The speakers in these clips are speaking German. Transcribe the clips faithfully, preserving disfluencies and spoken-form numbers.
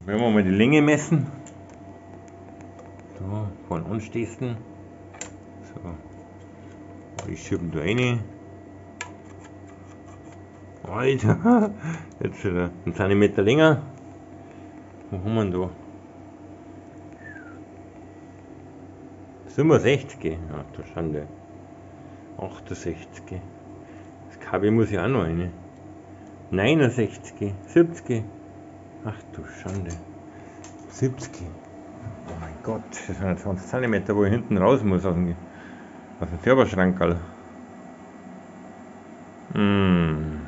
Werden wir mal die Länge messen. So, von ansteßen. So. Ich schiebe da rein. Alter, jetzt wieder einen Zentimeter länger. Wo haben wir denn da? siebenundsechzig. Ach du Schande. achtundsechzig. Das Kabel muss ja auch noch rein. neunundsechzig. siebzig. Ach du Schande. siebzig. Oh mein Gott, das sind zwanzig Zentimeter, wo ich hinten raus muss aus dem, aus dem Serverschrankerl. Hm.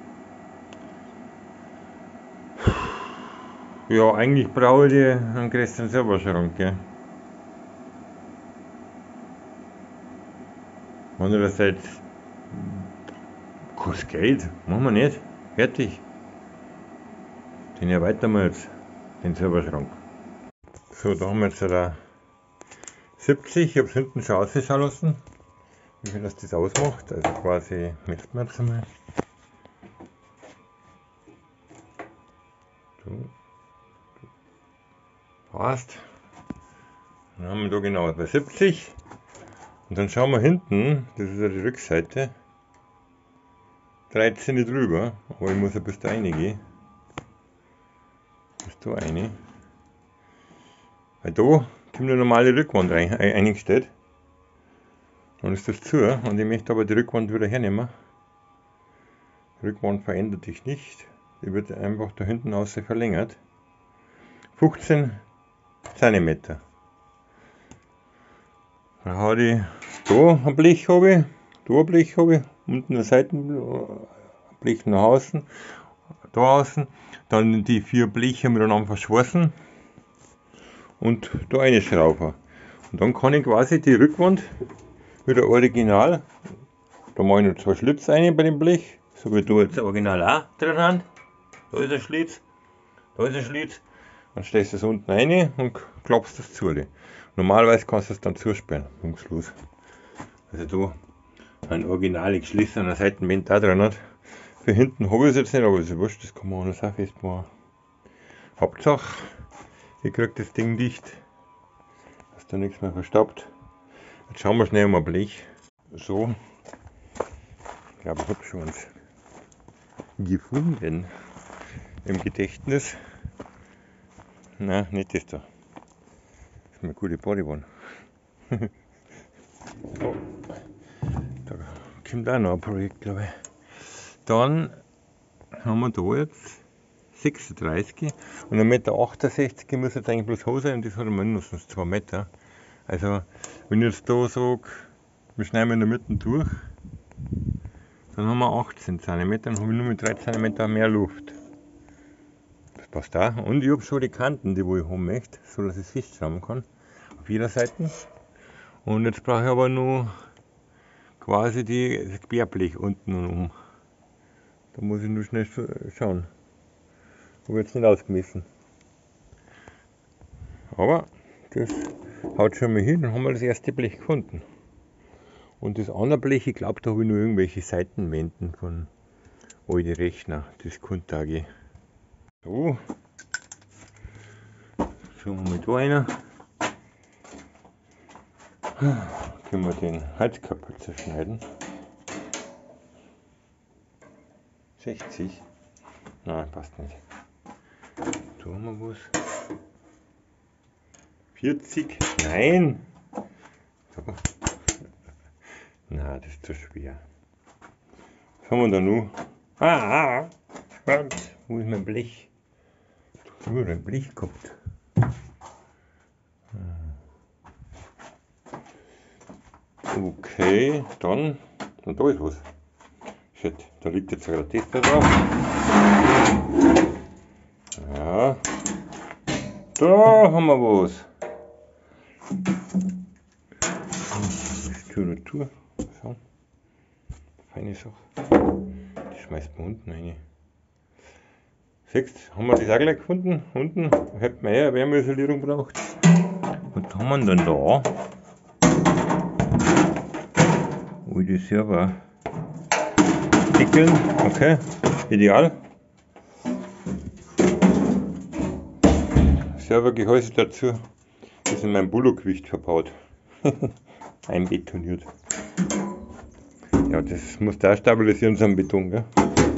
Ja, eigentlich brauche ich einen größeren Serverschrank, gell? Andererseits kostet Geld, machen wir nicht. Fertig. Den erweitern wir jetzt, den Serverschrank. So, da haben wir jetzt da siebzig, ich habe es hinten schon ausschauen lassen, wie viel das, das ausmacht. Also quasi messen wir jetzt einmal. So. Passt. Dann haben wir da genau bei siebzig. Und dann schauen wir hinten, das ist ja die Rückseite, dreizehn drüber, aber ich muss ja bis da reingehen. Bis da rein. Weil da kommt eine normale Rückwand rein, eingestellt. Dann ist das zu und ich möchte aber die Rückwand wieder hernehmen. Die Rückwand verändert sich nicht, die wird einfach da hinten raus verlängert. fünfzehn Zentimeter. Dann habe ich da ein Blech, habe ich, da ein Blech habe ich, unten ein Seitenblech nach außen, da außen, dann die vier Bleche miteinander verschweißen und da eine Schraube. Und dann kann ich quasi die Rückwand wieder original, da mache ich noch zwei Schlitze rein bei dem Blech, so wie da jetzt original auch drin haben. Da ist ein Schlitz, da ist ein Schlitz, dann stellst du es unten rein und klappst das zu. Normalerweise kannst du es dann zusperren, zum Schluss. Also da ein original geschlissener Seitenband da drin hat. Für hinten habe ich es jetzt nicht, aber das ist wurscht, das kann man anders auch festmachen. Hauptsache, ich kriege das Ding dicht, dass da nichts mehr verstaubt. Jetzt schauen wir schnell mal Blech. So, ich glaube, ich habe schon eins gefunden im Gedächtnis. Nein, nicht das da. Das ist eine gute Bodyone. Oh, da kommt auch noch ein Projekt, glaube ich. Dann haben wir da jetzt sechsunddreißig und ein Meter achtundsechzig muss jetzt eigentlich bloß hoch sein und das hat mindestens zwei Meter. Also wenn ich jetzt da sage, wir schneiden in der Mitte durch, dann haben wir achtzehn Zentimeter, dann habe ich nur mit drei Zentimeter mehr Luft. Das passt auch. Und ich habe schon die Kanten, die wo ich haben möchte, so dass ich es festschrauben kann. Auf jeder Seite. Und jetzt brauche ich aber nur quasi die, das Querblech unten und oben. Da muss ich nur schnell schauen. Habe jetzt nicht ausgemessen. Aber das haut schon mal hin, dann haben wir das erste Blech gefunden. Und das andere Blech, ich glaube, da habe ich nur irgendwelche Seitenwänden von alten Rechner. Das könnte auch gehen. So. Schauen wir mal da rein. Können wir den Heizkörper zerschneiden. sechzig. Nein, passt nicht. Da haben wir was. vierzig. Nein! So. Nein, das ist zu schwer. Was haben wir da noch? Ah, ah, wo ist mein Blech? Ich habe nur ein Blech gehabt. Okay, dann, und da ist was. Shit, da liegt jetzt gerade das da drauf. Ja, da haben wir was. Das Tür oder Tür. So. Feine Sache. Die schmeißt man unten rein. Siehst, haben wir das auch gleich gefunden. Unten hätten wir ja Wärmeisolierung braucht. Was haben wir denn da? Oh, die Server. Deckeln, okay, ideal. Servergehäuse dazu ist in meinem Bullock-Gewicht verbaut. Einbetoniert. Ja, das muss da stabilisieren, so ein Beton, gell?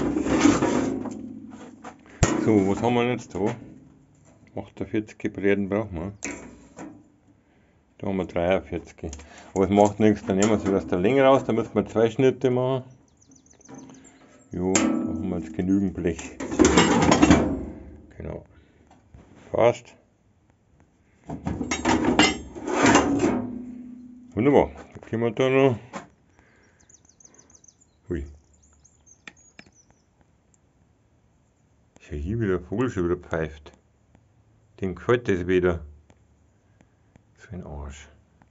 So, was haben wir jetzt da? achtundvierzig Breiten brauchen wir. Da haben wir dreiundvierzig. Aber es macht nichts, dann nehmen wir sie aus der Länge raus, da müssen wir zwei Schnitte machen. Jo, da haben wir jetzt genügend Blech. Genau. Passt. Wunderbar. Dann können wir da noch. Hui. Schau hier, wie der Vogel schon wieder pfeift. Dem gefällt das wieder. So ein Arsch.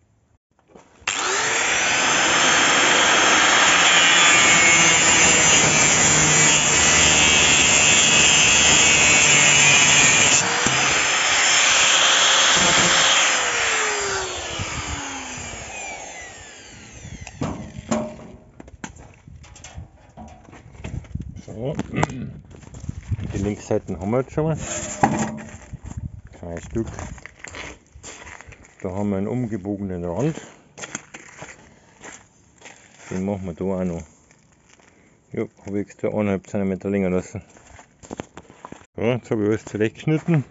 So. Die Linksseiten haben wir jetzt schon mal. Zwei Stück. Da haben wir einen umgebogenen Rand. Den machen wir da auch noch. Ja, habe ich extra eineinhalb Zentimeter länger lassen. So, jetzt habe ich alles zurechtgeschnitten.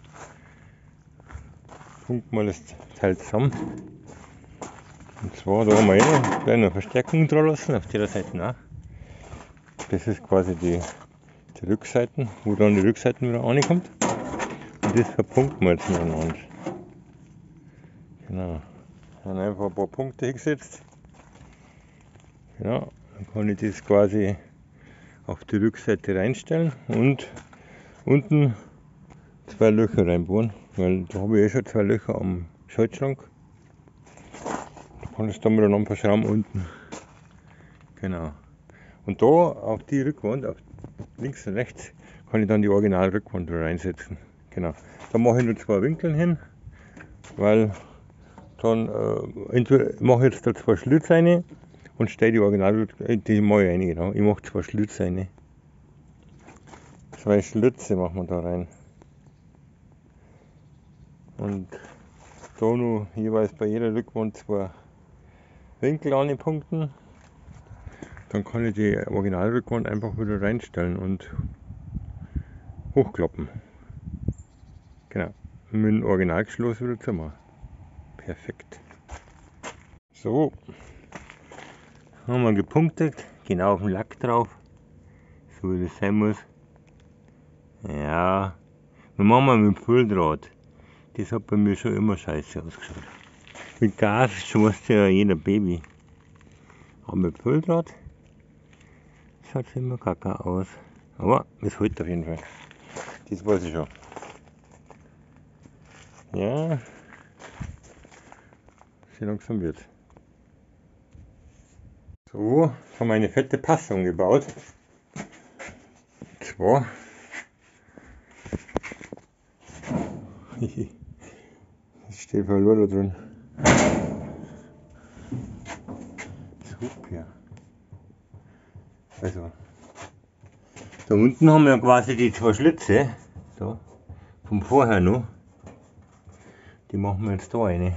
Punkten wir das Teil zusammen. Und zwar, da haben wir eh noch eine Verstärkung dran lassen, auf der Seite auch. Das ist quasi die, die Rückseiten, wo dann die Rückseiten wieder ankommt. Und das verpunkten wir jetzt miteinander. Genau. Dann einfach ein paar Punkte hingesetzt. Genau. Dann kann ich das quasi auf die Rückseite reinstellen und unten zwei Löcher reinbohren, weil da habe ich eh schon zwei Löcher am Schaltschrank. Da kann ich es dann miteinander verschrauben unten. Genau. Und da auf die Rückwand, auf links und rechts, kann ich dann die Original-Rückwand reinsetzen. Genau. Da mache ich nur zwei Winkeln hin, weil dann äh, entweder mache ich jetzt da zwei Schlitze rein und stelle die Original, die mache ich rein, genau. Ich mache zwei Schlitze rein. Zwei Schlitze machen wir da rein. Und da noch jeweils bei jeder Rückwand zwei Winkel anpunkten. Dann kann ich die Originalrückwand einfach wieder reinstellen und hochklappen. Genau. Mit dem Originalgeschloss wieder zu machen. Perfekt. So. Haben wir gepunktet. Genau auf den Lack drauf. So wie das sein muss. Ja. Wir machen mal mit Fülldraht. Das hat bei mir schon immer scheiße ausgeschaut. Mit Gas schmeißt ja jeder Baby. Aber mit Fülldraht schaut es immer kacke aus. Aber es hält auf jeden Fall. Das weiß ich schon. Ja. Sehr langsam wird. So, haben wir eine fette Passung gebaut. Zwar. Es steht verloren da drin. Super. Also, da unten haben wir quasi die zwei Schlitze, da, vom vorher noch. Die machen wir jetzt da rein.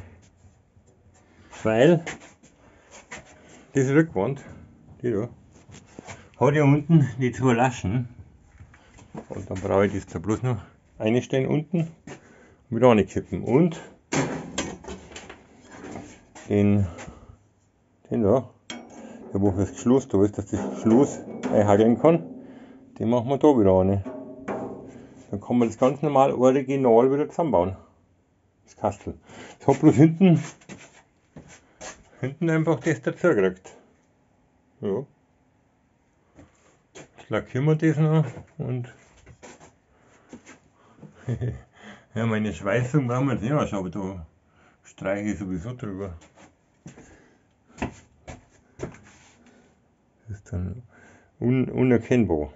Weil diese Rückwand, die da, hat ja unten die zwei Laschen. Und dann brauche ich das da bloß noch einstellen unten und wieder ankippen. Und den, den da, der wo fürs Schloss da ist, dass das Schloss einhageln kann, den machen wir da wieder rein. Dann kann man das ganz normal original wieder zusammenbauen. Das Kastel. Ich habe bloß hinten, hinten einfach das dazu gekriegt. Ja. Jetzt lackieren wir das noch und ja, meine Schweißung brauchen wir jetzt nicht anschauen, aber da streiche ich sowieso drüber. Das ist dann un unerkennbar.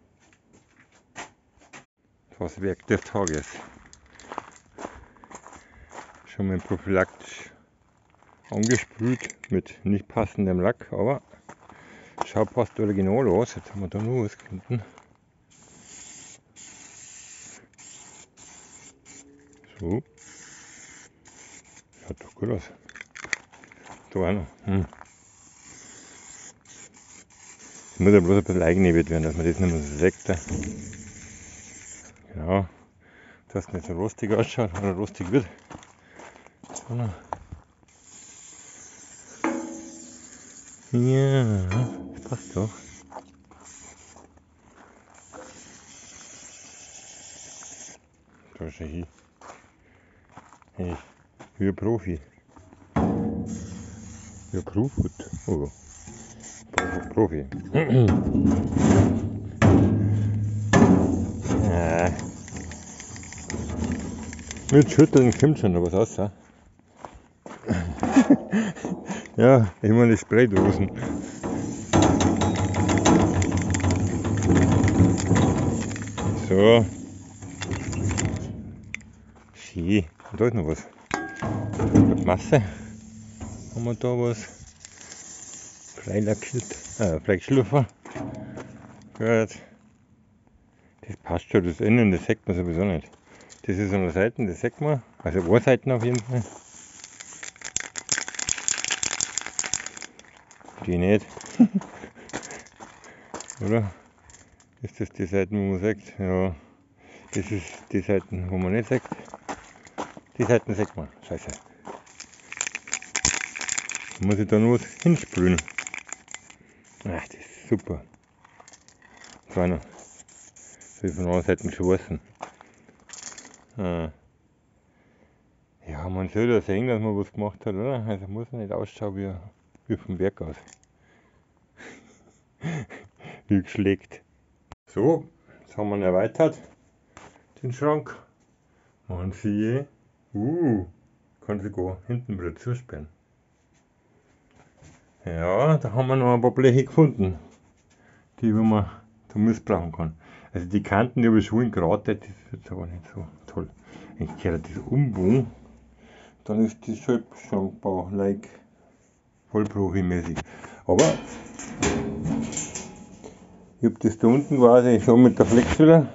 Das Werk des Tages. Schon mal prophylaktisch angesprüht mit nicht passendem Lack, aber schaut fast original aus. Jetzt haben wir da nur was gefunden. So. Schaut doch gut aus. Da auch noch. Hm. Es muss ja bloß ein bisschen eingenebelt werden, dass man das nicht mehr so sieht. Genau. Dass es nicht so rostig ausschaut oder rostig wird. So. Ja, das passt doch. Da schau hin. Hey, wie ein Profi. Wie ein Profi. Oh. Profi. Ja. Mit Schütteln kommt schon noch was raus. Ja, ja, ich meine die Spraydosen. So. Schön. Und da ist noch was. Mit Masse haben wir da was. Freilackiert. Ah, Fleischschlürfer. Gut. Das passt schon, das Innen, das sieht man sowieso nicht. Das ist an der Seite, das sieht man. Also eine Seite auf jeden Fall. Die nicht. Oder? Ist das die Seiten, wo man sagt? Ja. Das ist die Seiten, wo man nicht sagt. Die Seiten sagt man. Scheiße. Da muss ich da noch was hinsprühen. Ach, das ist super. So einer. So von allen Seiten geschlossen. Ah. Ja, man soll ja sehen, dass man was gemacht hat, oder? Also muss man nicht ausschauen wie, wie vom Werk aus. Wie geschlägt. So, jetzt haben wir ihn erweitert, den Schrank. Und siehe, uh, kann sogar hinten wieder zusperren. Ja, da haben wir noch ein paar Bleche gefunden, die man da missbrauchen kann. Also die Kanten, die habe ich schon geratet, das ist jetzt aber nicht so toll. Ich kehre das umbauen, dann ist das Schrankbau like voll profimäßig. Aber ich habe das da unten quasi schon mit der Flexwille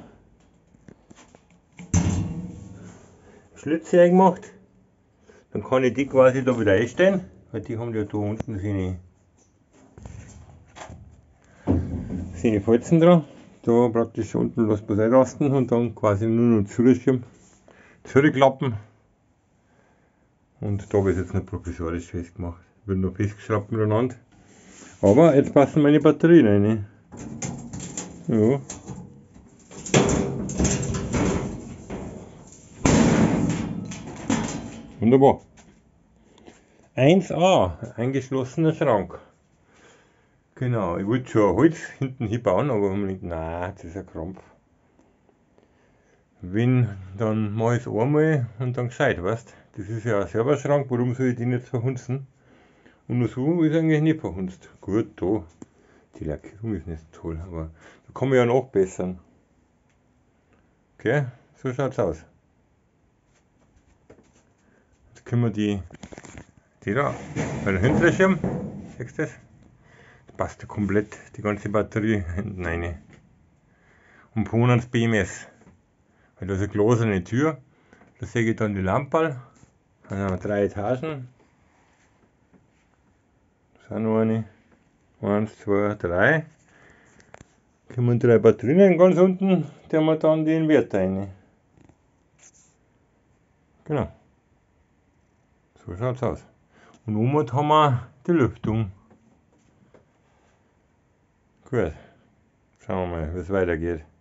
Schlitze reingemacht. Dann kann ich die quasi da wieder einstellen, weil die haben ja da unten seine, seine Falzen dran. Da praktisch unten lässt man es einrasten und dann quasi nur noch zurückschirmen, zurückklappen. Und da habe ich es jetzt noch provisorisch festgemacht. Wird noch festgeschraubt miteinander. Aber jetzt passen meine Batterien rein. Ja. Wunderbar. eins a, eingeschlossener Schrank. Genau, ich wollte schon Holz hinten hinbauen, aber ich habe mir gedacht, nein, das ist ein Krampf. Wenn, dann mache ich es einmal und dann gescheit, weißt. Das ist ja ein Serverschrank, warum soll ich die nicht verhunzen? Und nur so ist eigentlich nicht verhunzt. Gut, da, die Lackierung ist nicht toll, aber da kann man ja nachbessern. Okay, so schaut es aus. Jetzt können wir die, die da, bei der hinteren Schirm, siehst du das? Das passt ja komplett, die ganze Batterie hinten rein. Und vorne ans B M S. Weil da ist eine glasene Tür, da sehe ich dann die Lampe. Dann haben wir drei Etagen. Da sind noch eine. Eins, zwei, drei. Da kommen drei Batterien ganz unten, da haben wir dann die Inverter rein. Genau. So schaut es aus. Und oben haben wir die Lüftung. Gut. Schauen wir mal, wie es weitergeht.